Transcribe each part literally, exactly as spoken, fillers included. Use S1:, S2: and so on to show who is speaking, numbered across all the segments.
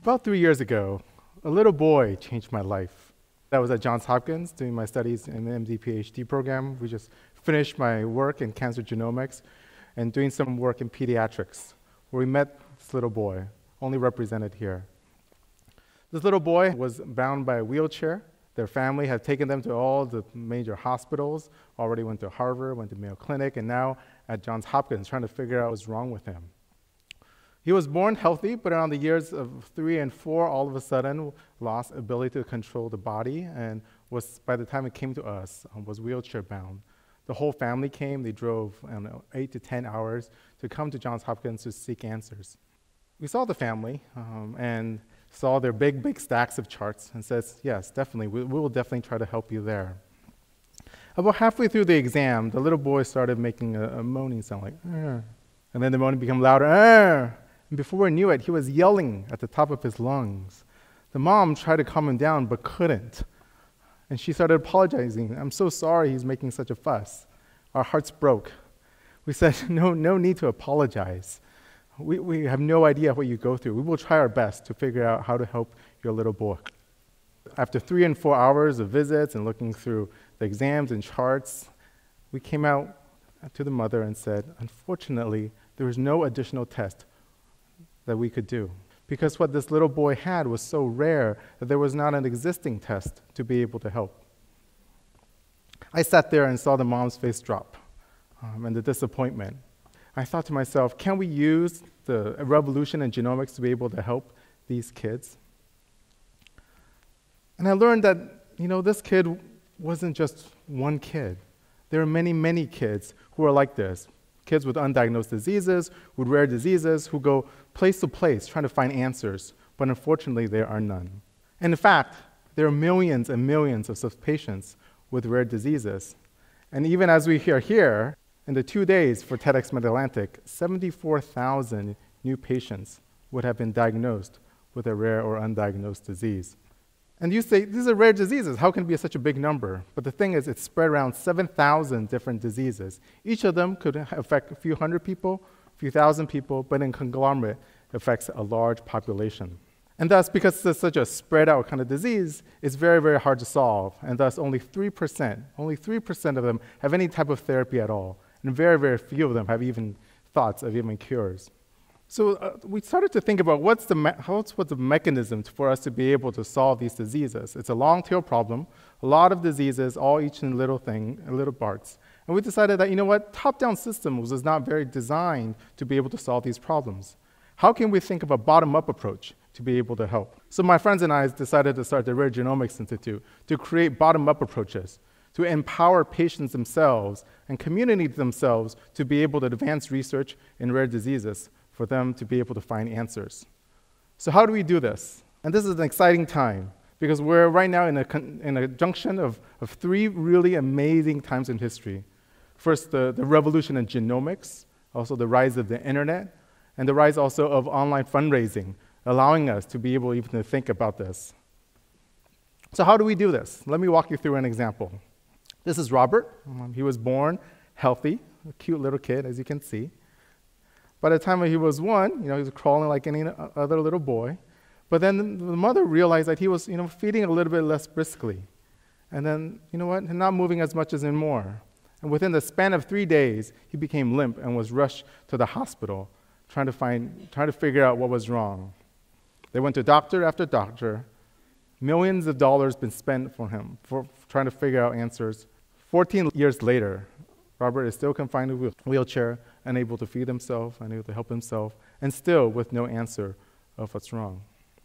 S1: About three years ago, a little boy changed my life. I was at Johns Hopkins doing my studies in the M D PhD program. We just finished my work in cancer genomics and doing some work in pediatrics, where we met this little boy, only represented here. This little boy was bound by a wheelchair. Their family had taken them to all the major hospitals, already went to Harvard, went to Mayo Clinic, and now at Johns Hopkins, trying to figure out what's wrong with him. He was born healthy, but around the years of three and four, all of a sudden lost ability to control the body, and was, by the time it came to us, um, was wheelchair bound. The whole family came. They drove I don't know, eight to ten hours to come to Johns Hopkins to seek answers. We saw the family um, and saw their big, big stacks of charts and says, yes, definitely, we, we will definitely try to help you there. About halfway through the exam, the little boy started making a, a moaning sound like, Arr. And then the moaning became louder, Arr. And before we knew it, he was yelling at the top of his lungs. The mom tried to calm him down, but couldn't. And she started apologizing. I'm so sorry he's making such a fuss. Our hearts broke. We said, no, no need to apologize. We, we have no idea what you go through. We will try our best to figure out how to help your little boy. After three and four hours of visits and looking through the exams and charts, we came out to the mother and said, unfortunately, there was no additional test that we could do, because what this little boy had was so rare that there was not an existing test to be able to help. I sat there and saw the mom's face drop um, and the disappointment. I thought to myself, can we use the revolution in genomics to be able to help these kids? And I learned that, you know, this kid wasn't just one kid. There are many, many kids who are like this. Kids with undiagnosed diseases, with rare diseases, who go place to place trying to find answers, but unfortunately there are none. And in fact, there are millions and millions of such patients with rare diseases. And even as we hear here, in the two days for TEDxMidAtlantic, seventy-four thousand new patients would have been diagnosed with a rare or undiagnosed disease. And you say, these are rare diseases, how can it be such a big number? But the thing is, it's spread around seven thousand different diseases. Each of them could affect a few hundred people, a few thousand people, but in conglomerate, it affects a large population. And thus, because it's such a spread out kind of disease, it's very, very hard to solve. And thus, only three percent, only three percent of them have any type of therapy at all. And very, very few of them have even thoughts of even cures. So uh, we started to think about what's the, me what's, what's the mechanism for us to be able to solve these diseases. It's a long tail problem, a lot of diseases, all each in little thing, little parts. And we decided that, you know what, top-down systems was not very designed to be able to solve these problems. How can we think of a bottom-up approach to be able to help? So my friends and I decided to start the Rare Genomics Institute to create bottom-up approaches, to empower patients themselves and community themselves to be able to advance research in rare diseases for them to be able to find answers. So how do we do this? And this is an exciting time, because we're right now in a, in a junction of, of three really amazing times in history. First, the, the revolution in genomics, also the rise of the internet, and the rise also of online fundraising, allowing us to be able even to think about this. So how do we do this? Let me walk you through an example. This is Robert. Um, he was born healthy, a cute little kid, as you can see. By the time he was one, you know, he was crawling like any other little boy. But then the mother realized that he was, you know, feeding a little bit less briskly. And then, you know what, not moving as much as anymore. And within the span of three days, he became limp and was rushed to the hospital, trying to find, trying to figure out what was wrong. They went to doctor after doctor. Millions of dollars been spent for him, for trying to figure out answers. fourteen years later, Robert is still confined to a wheelchair, unable to feed himself, unable to help himself, and still with no answer of what's wrong.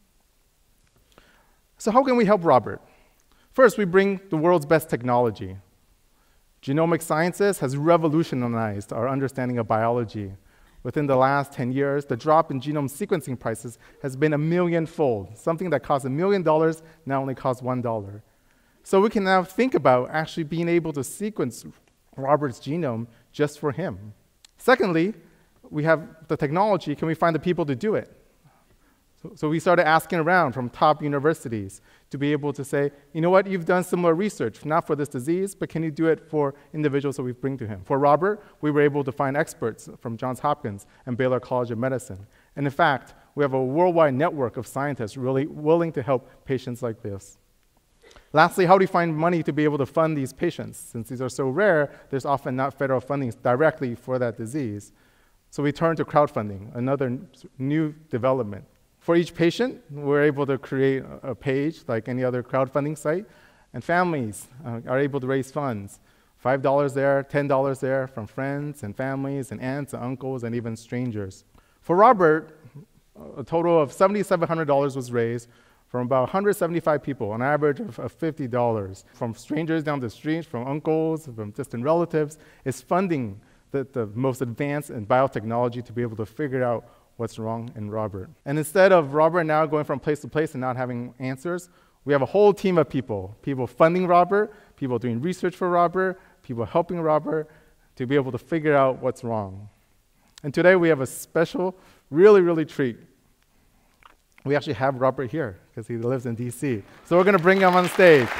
S1: So how can we help Robert? First, we bring the world's best technology. Genomic sciences has revolutionized our understanding of biology. Within the last ten years, the drop in genome sequencing prices has been a million-fold. Something that cost a million dollars now only costs one dollar. So we can now think about actually being able to sequence Robert's genome just for him. Secondly, we have the technology. Can we find the people to do it? So, so we started asking around from top universities to be able to say, you know what, you've done similar research, not for this disease, but can you do it for individuals that we bring to him? For Robert, we were able to find experts from Johns Hopkins and Baylor College of Medicine. And in fact, we have a worldwide network of scientists really willing to help patients like this. Lastly, how do we find money to be able to fund these patients? Since these are so rare, there's often not federal funding directly for that disease. So we turn to crowdfunding, another new development. For each patient, we're able to create a page like any other crowdfunding site, and families uh, are able to raise funds. five dollars there, ten dollars there from friends and families and aunts and uncles and even strangers. For Robert, a total of seven thousand seven hundred dollars was raised from about one hundred seventy-five people, an average of, of fifty dollars. From strangers down the street, from uncles, from distant relatives, is funding the, the most advanced in biotechnology to be able to figure out what's wrong in Robert. And instead of Robert now going from place to place and not having answers, we have a whole team of people, people funding Robert, people doing research for Robert, people helping Robert to be able to figure out what's wrong. And today we have a special, really, really treat. We actually have Robert here because he lives in D C. So we're going to bring him on stage.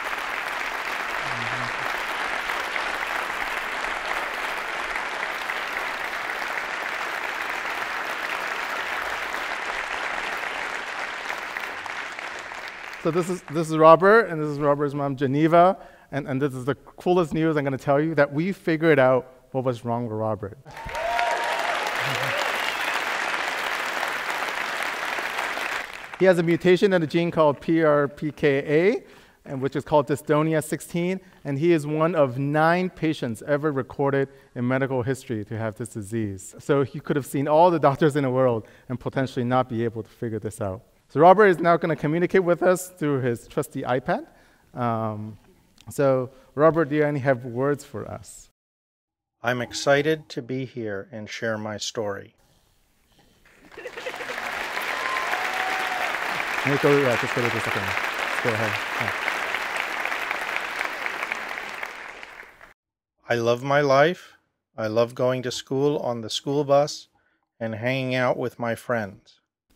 S1: So this is, this is Robert, and this is Robert's mom, Geneva, and, and this is the coolest news I'm going to tell you, that we figured out what was wrong with Robert. He has a mutation in a gene called P R P K A, and which is called dystonia sixteen, and he is one of nine patients ever recorded in medical history to have this disease. So he could have seen all the doctors in the world and potentially not be able to figure this out. So Robert is now going to communicate with us through his trusty iPad. Um, so Robert, do you any have words for us?
S2: I'm excited to be here and share my story.
S1: Go, yeah, just go to the second one. Just go ahead. Yeah.
S2: I love my life. I love going to school on the school bus and hanging out with my friends.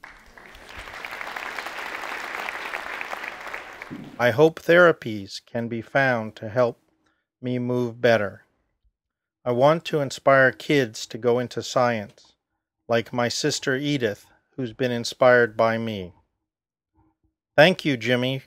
S2: I hope therapies can be found to help me move better. I want to inspire kids to go into science, like my sister Edith, who's been inspired by me. Thank you, Jimmy.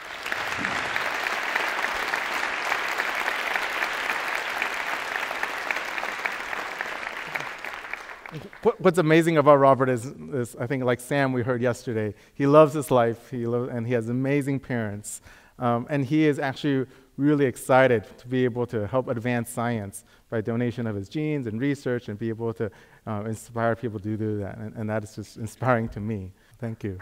S1: What's amazing about Robert is, is, I think, like Sam we heard yesterday, he loves his life, he lo- and he has amazing parents. Um, and he is actually really excited to be able to help advance science by donation of his genes and research and be able to uh, inspire people to do that. And, and that is just inspiring to me. Thank you.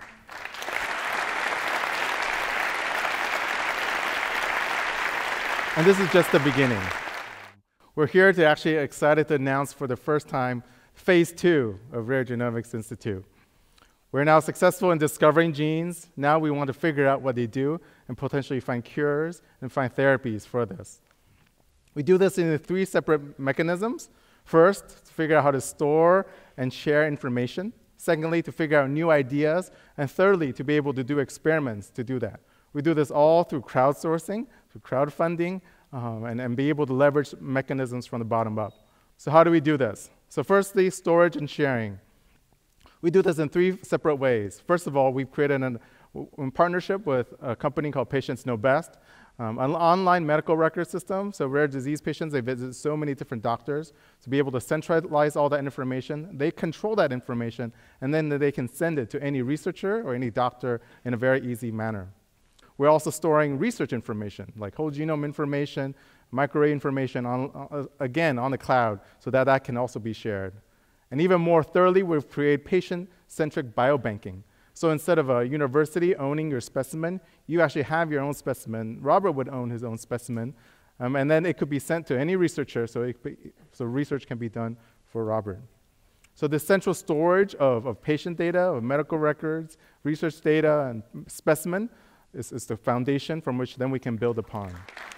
S1: And this is just the beginning. We're here to actually excited to announce for the first time phase two of Rare Genomics Institute. We're now successful in discovering genes. Now we want to figure out what they do and potentially find cures and find therapies for this. We do this in three separate mechanisms. First, to figure out how to store and share information. Secondly, to figure out new ideas. And thirdly, to be able to do experiments to do that. We do this all through crowdsourcing, through crowdfunding, um, and, and be able to leverage mechanisms from the bottom up. So how do we do this? So firstly, storage and sharing. We do this in three separate ways. First of all, we've created an, in partnership with a company called Patients Know Best, um, an online medical record system. So rare disease patients, they visit so many different doctors to be able to centralize all that information. They control that information, and then they can send it to any researcher or any doctor in a very easy manner. We're also storing research information, like whole genome information, microarray information, on, uh, again, on the cloud, so that that can also be shared. And even more thoroughly, we've created patient-centric biobanking. So instead of a university owning your specimen, you actually have your own specimen. Robert would own his own specimen, um, and then it could be sent to any researcher, so, it be, so research can be done for Robert. So the central storage of, of patient data, of medical records, research data, and specimen is, is the foundation from which then we can build upon.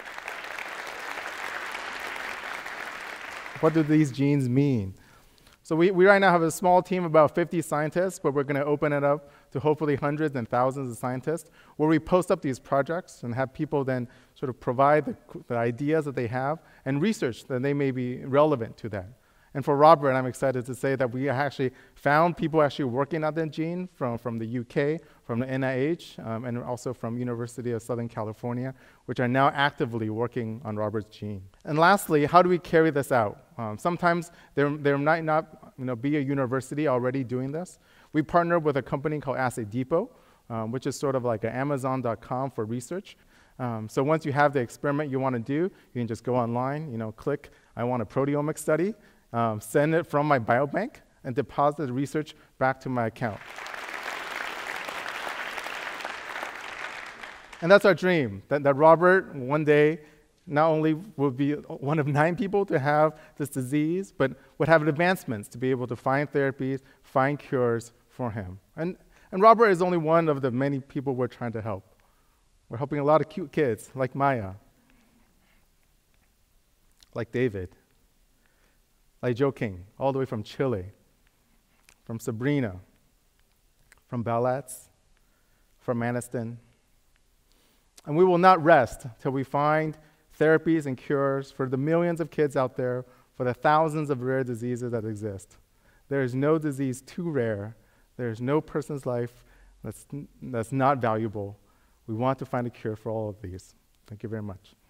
S1: What do these genes mean? So we, we right now have a small team, about fifty scientists, but we're going to open it up to hopefully hundreds and thousands of scientists, where we post up these projects and have people then sort of provide the, the ideas that they have and research that they may be relevant to that. And for Robert, I'm excited to say that we actually found people actually working on that gene from, from the U K, from the N I H, um, and also from University of Southern California, which are now actively working on Robert's gene. And lastly, how do we carry this out? Um, sometimes there, there might not you know, be a university already doing this. We partnered with a company called Assay Depot, um, which is sort of like an amazon dot com for research. Um, so once you have the experiment you want to do, you can just go online, you know, click, I want a proteomic study, um, send it from my biobank, and deposit the research back to my account. And that's our dream, that, that Robert one day not only will be one of nine people to have this disease, but would have advancements to be able to find therapies, find cures for him. And, and Robert is only one of the many people we're trying to help. We're helping a lot of cute kids, like Maya, like David, like Joe King, all the way from Chile, from Sabrina, from Balletts, from Aniston. And we will not rest till we find therapies and cures for the millions of kids out there, for the thousands of rare diseases that exist. There is no disease too rare. There is no person's life that's, that's not valuable. We want to find a cure for all of these. Thank you very much.